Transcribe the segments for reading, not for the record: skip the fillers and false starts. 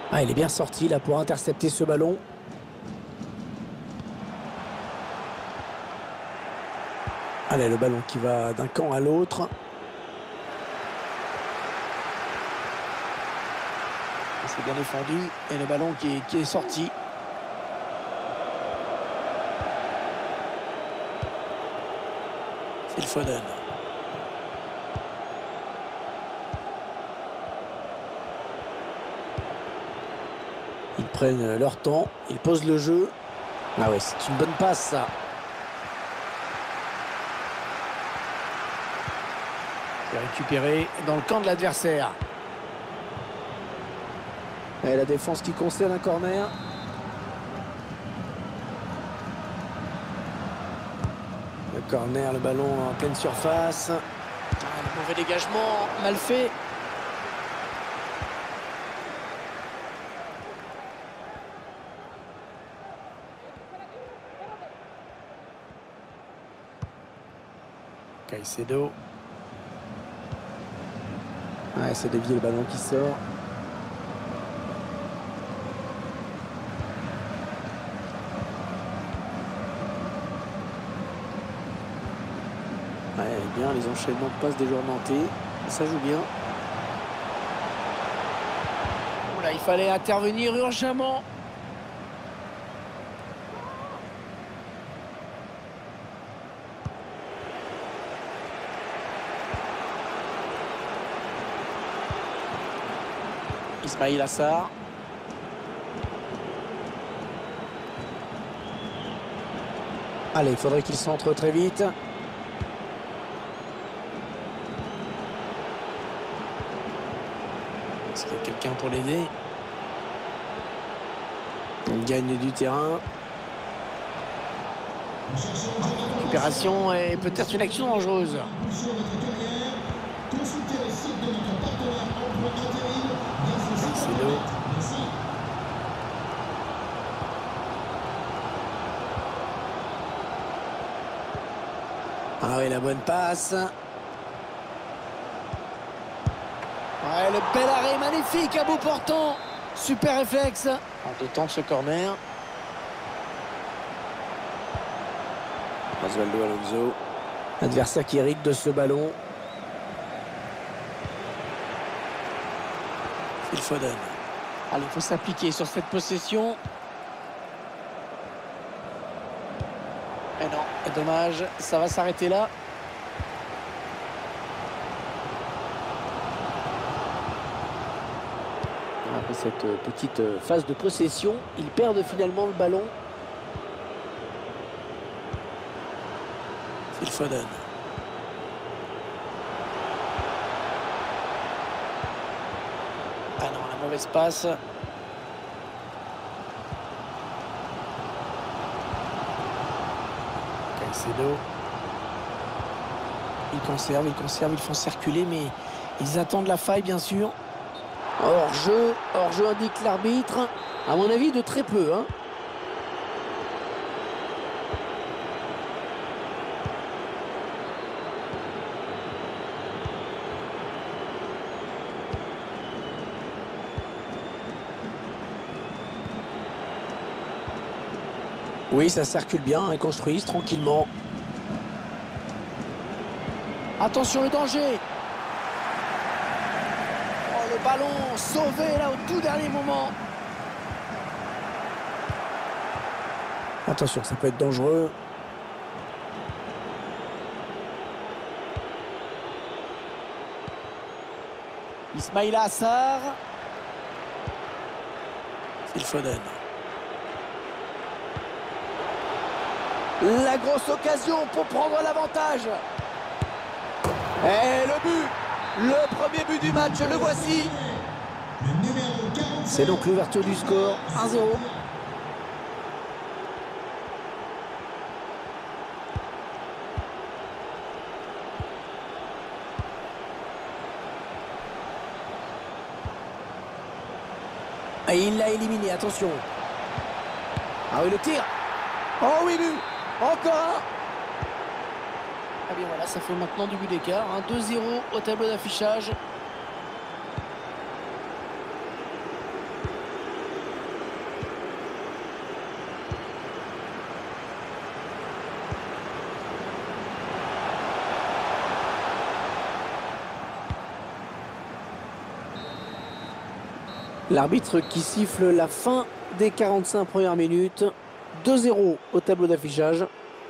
Ah, il est bien sorti là pour intercepter ce ballon. Allez, le ballon qui va d'un camp à l'autre. C'est bien défendu. Et le ballon qui est sorti. Phil Foden. Ils prennent leur temps. Ils posent le jeu. Ah ouais, c'est une bonne passe ça. C'est récupéré dans le camp de l'adversaire. Et la défense qui concerne un corner. Le corner, le ballon en pleine surface. Ah, le mauvais dégagement, mal fait. Caicedo. Ouais, c'est dévié le ballon qui sort. Ouais, bien les enchaînements de passes des joueurs nantais. Ça joue bien. Oula, il fallait intervenir urgemment. Ismaïla Sarr. Allez, il faudrait qu'il centre très vite. Est-ce qu'il y a quelqu'un pour l'aider? Il gagne du terrain. Récupération et peut-être une action dangereuse. C'est l'eau. Ah oui, la bonne passe. Ouais, le bel arrêt magnifique à bout portant. Super réflexe. En deux temps ce corner. Osvaldo Alonso. Adversaire qui hérite de ce ballon. Phil Foden. Allez, il faut s'appliquer sur cette possession. Et non, dommage, ça va s'arrêter là. Après cette petite phase de possession, ils perdent finalement le ballon. Phil Foden. Ah non, la mauvaise passe. Caicedo. Ils conservent, ils font circuler, mais ils attendent la faille, bien sûr. Hors-jeu indique l'arbitre. À mon avis, de très peu, hein. Oui, ça circule bien, ils construisent tranquillement. Attention le danger. Oh, le ballon sauvé là au tout dernier moment. Attention, ça peut être dangereux. Ismaïla Sarr. Phil Foden. La grosse occasion pour prendre l'avantage. Et le premier but du match, le voici. C'est donc l'ouverture du score, 1-0. Et il l'a éliminé, attention. Ah oui, le tir. Oh oui, but. Encore un. Ah bien voilà, ça fait maintenant du but d'écart. 2-0 au tableau d'affichage. L'arbitre qui siffle la fin des 45 premières minutes. 2-0 au tableau d'affichage.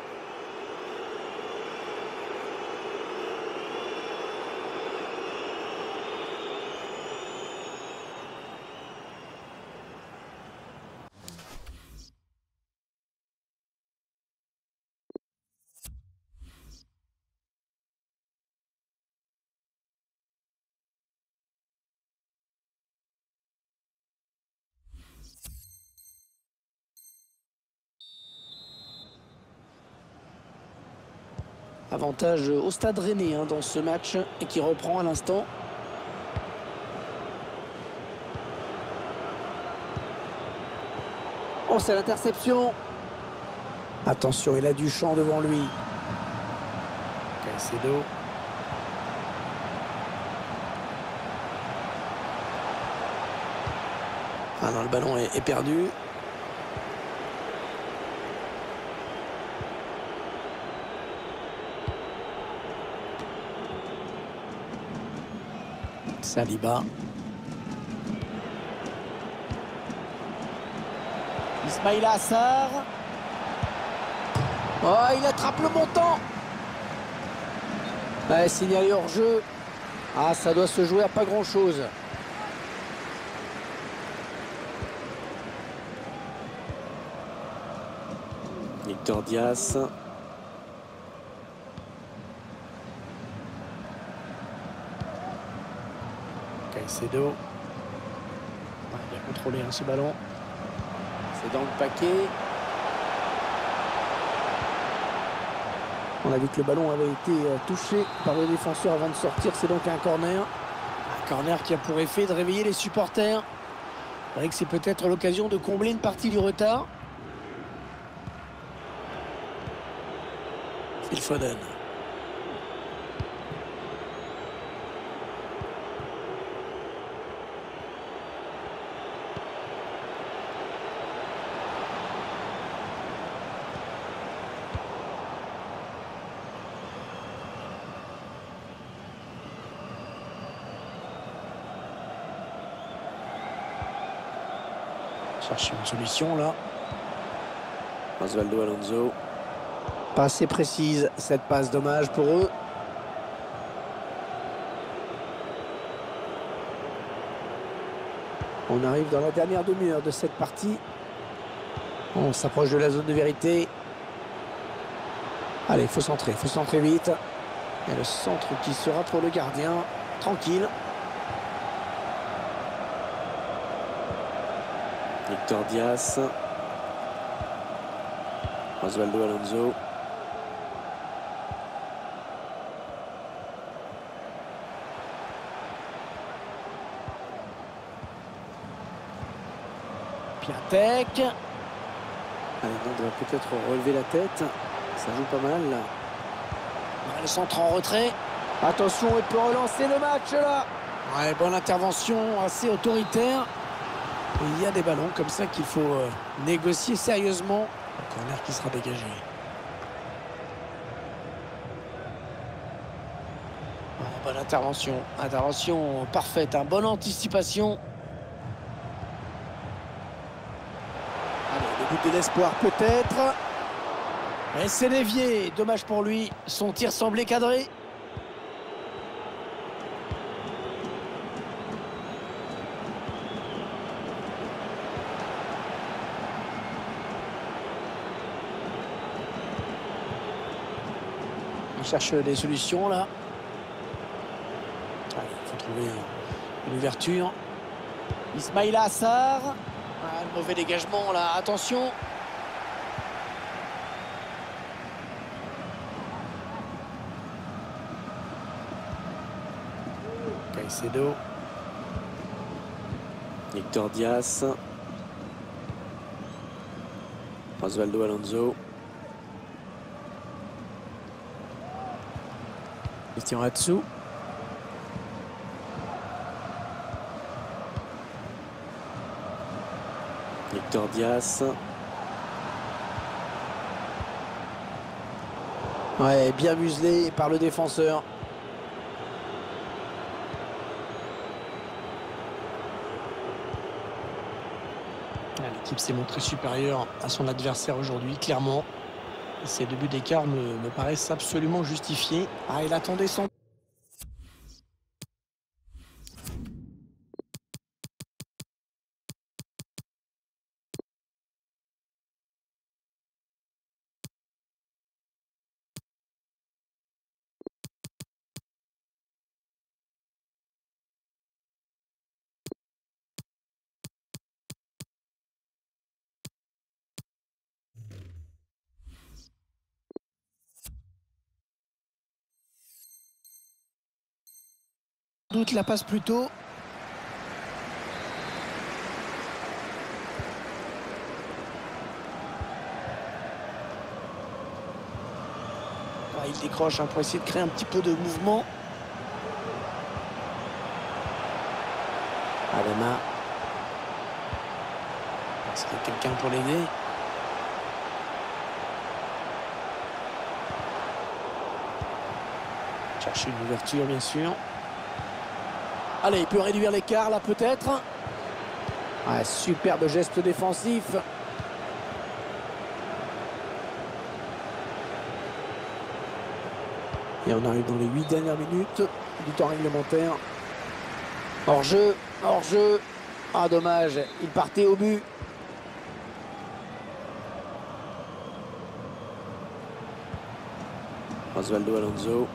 Avantage au Stade Rennais dans ce match et qui reprend à l'instant. Oh, c'est l'interception. Attention, il a du champ devant lui. Caicedo. Ah non, le ballon est perdu. Saliba. Ismaïla Assar. Oh, il attrape le montant. Ouais, signalé hors jeu. Ah, ça doit se jouer à pas grand chose. Victor Dias. Caicedo. Il a contrôlé ce ballon. C'est dans le paquet. On a vu que le ballon avait été touché par le défenseur avant de sortir. C'est donc un corner. Un corner qui a pour effet de réveiller les supporters. C'est vrai que c'est peut-être l'occasion de combler une partie du retard. Phil Foden. Chercher une solution là. Osvaldo Alonso. Pas assez précise cette passe, dommage pour eux. On arrive dans la dernière demi-heure de cette partie. On s'approche de la zone de vérité. Allez, il faut centrer vite. Et le centre qui sera pour le gardien. Tranquille. Victor Dias. Osvaldo Alonso. Piatek. Allez, on doit peut-être relever la tête. Ça joue pas mal là. Le centre en retrait. Attention, il peut relancer le match là. Ouais, bonne intervention, assez autoritaire. Et il y a des ballons comme ça qu'il faut négocier sérieusement. Un corner qui sera dégagé. Oh, bonne intervention. Intervention parfaite. Bonne anticipation. Allez, le but de l'espoir peut-être. Et c'est dévié. Dommage pour lui. Son tir semblait cadré. On cherche des solutions là. Allez, il faut trouver une ouverture. Ismaïla Assar. Ah, le mauvais dégagement là. Attention. Caicedo. Victor Dias. Osvaldo Alonso. Christian Atsu. Victor Dias. Ouais, bien muselé par le défenseur. L'équipe s'est montrée supérieure à son adversaire aujourd'hui, clairement. Ces 2 buts d'écart me paraissent absolument justifiés. Ah, il attendait son... Doute la passe plus tôt. Il décroche pour essayer de créer un petit peu de mouvement. Adama. Est-ce qu'il y a quelqu'un pour l'aider? Chercher une ouverture, bien sûr. Allez, il peut réduire l'écart, là, peut-être. Ah, superbe geste défensif. Et on arrive dans les 8 dernières minutes du temps réglementaire. Hors-jeu, hors-jeu. Ah, dommage, il partait au but. Osvaldo Alonso.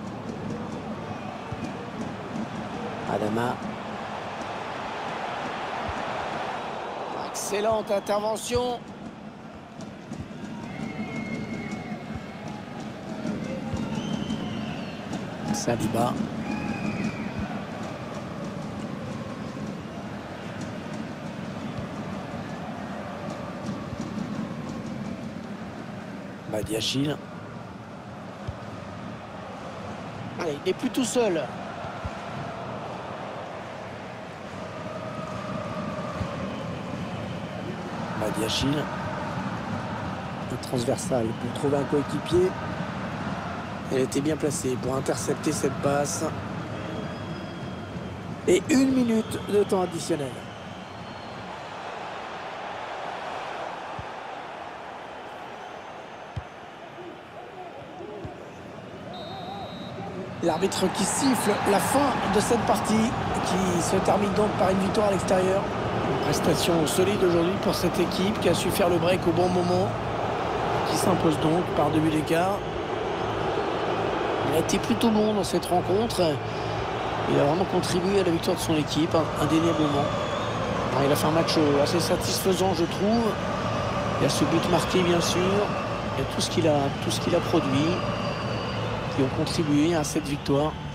Adama. Excellente intervention. Saliba. Badiachil. Allez, il n'est plus tout seul. Badiachil. Un transversal pour trouver un coéquipier. Elle était bien placée pour intercepter cette passe. Et 1 minute de temps additionnel. L'arbitre qui siffle la fin de cette partie qui se termine donc par une victoire à l'extérieur. Une prestation solide aujourd'hui pour cette équipe qui a su faire le break au bon moment. Qui s'impose donc par 2 buts d'écart. Il a été plutôt bon dans cette rencontre. Il a vraiment contribué à la victoire de son équipe, indéniablement. Alors, il a fait un match assez satisfaisant, je trouve. Il y a ce but marqué, bien sûr. Il y a tout ce qu'il a produit, qui ont contribué à cette victoire.